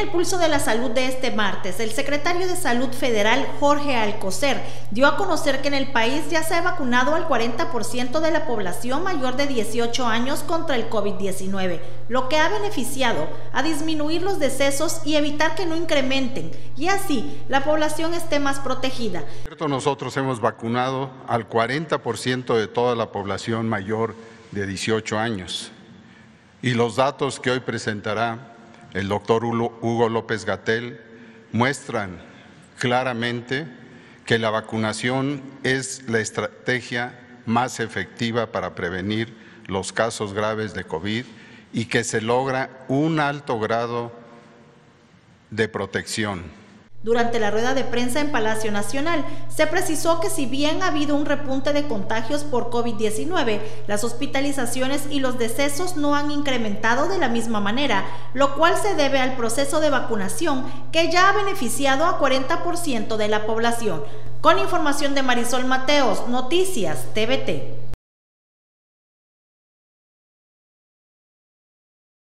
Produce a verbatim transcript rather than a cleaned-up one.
el Pulso de la Salud de este martes, el secretario de Salud Federal, Jorge Alcocer, dio a conocer que en el país ya se ha vacunado al cuarenta por ciento de la población mayor de dieciocho años contra el COVID diecinueve, lo que ha beneficiado a disminuir los decesos y evitar que no incrementen, y así la población esté más protegida. Nosotros hemos vacunado al cuarenta por ciento de toda la población mayor de dieciocho años, y los datos que hoy presentará el doctor Hugo López-Gatell muestran claramente que la vacunación es la estrategia más efectiva para prevenir los casos graves de COVID y que se logra un alto grado de protección. Durante la rueda de prensa en Palacio Nacional, se precisó que si bien ha habido un repunte de contagios por COVID diecinueve, las hospitalizaciones y los decesos no han incrementado de la misma manera, lo cual se debe al proceso de vacunación que ya ha beneficiado a cuarenta por ciento de la población. Con información de Marisol Mateos, Noticias T V T.